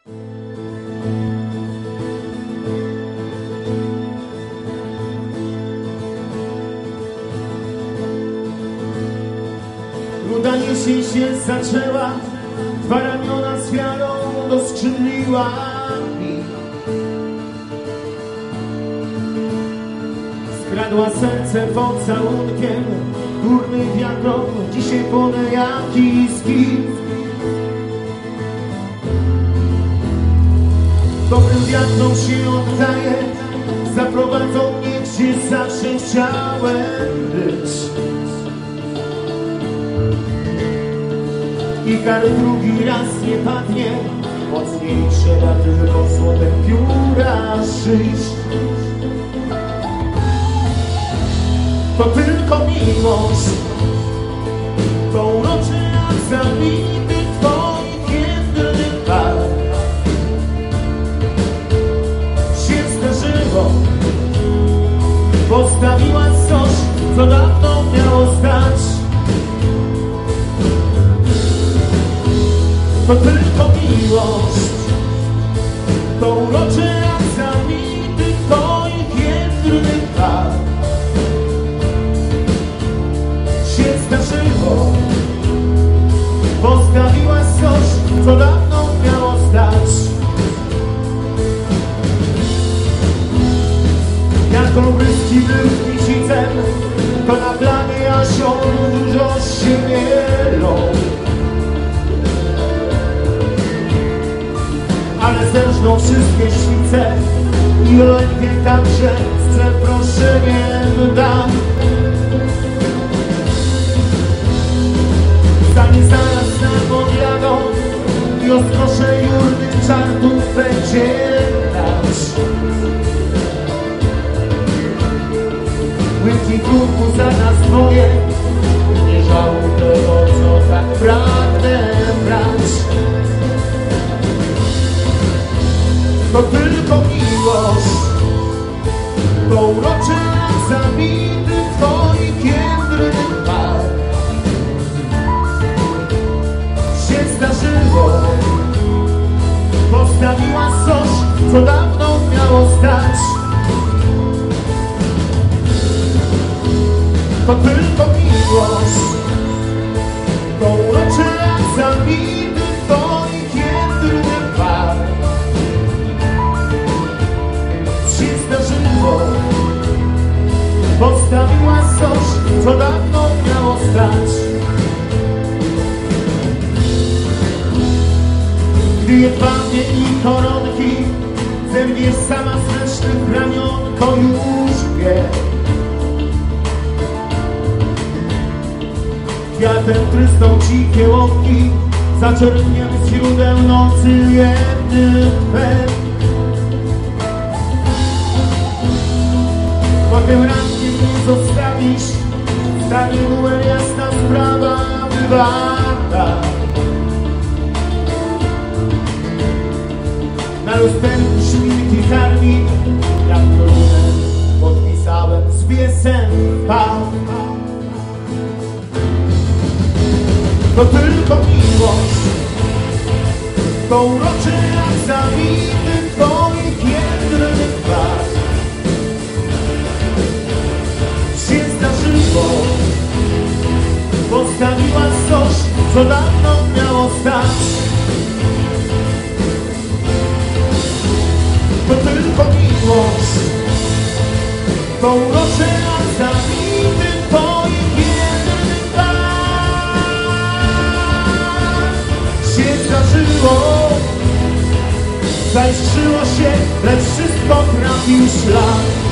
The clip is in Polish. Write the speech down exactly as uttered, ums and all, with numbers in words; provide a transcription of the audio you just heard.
Ruda jesień się zaczęła, dwa ramiona z wiarą doskrzydliła mi. Skradła serce pocałunkiem, górny wiatrom, dzisiaj płonę jak iskry. Dobrym wiatrom się oddaję, zaprowadzą mnie, gdzie zawsze chciałem być. I kar drugi raz nie padnie, mocniej trzeba tylko złotem pióra szyć. To tylko miłość, to uroczy jak zabity twoich jędrnych par. Się zdarzyło, postawiłaś coś, co dawno miało stać. To tylko miłość, to uroczy jak zabity twoich jędrnych par. Się zdarzyło, postawiłaś coś, co dawno miało stać. Jak obryski był kwisicem, to na planie jasią dużo się mielą. Ale zerżną wszystkie świce i lękie także z przeproszeniem dam. Zanim zaraz nam odjadą i ostrosze jurnych czarnów będzie dać. Łyki kurku za nas dwoje, nie żałuj tego, co tak pragnę brać. To tylko miłość, to uroczy jak zabity twoich jędrnych par. Się zdarzyło, postawiłaś coś, co dawno miało stać. To tylko miłość, to uroczy jak zabity twoich jędrnych par. Postawiłaś coś, co dawno miało stać. Gdy jedwabie i koronki zerwiesz sama z resztych ramionko już wie. Kwiatem trysną dzikie łąki, zaczerpniem z źródeł nocy jednym tchem. Potem rankiem nie zostawisz, stanie była jasna sprawa wywarta. Na lusterku szminki karmi, jak kolumnę podpisałem z piesem pał. To tylko miłość, to uroczy jak zabity twoich jędrnych par. Się zdarzyło, postawiłaś coś, co dawno miało stać. To tylko miłość, to uroczy jak zabity twoich jędrnych par. Się zdarzyło, zaiskrzyło się, lecz wszystko trafił szlak.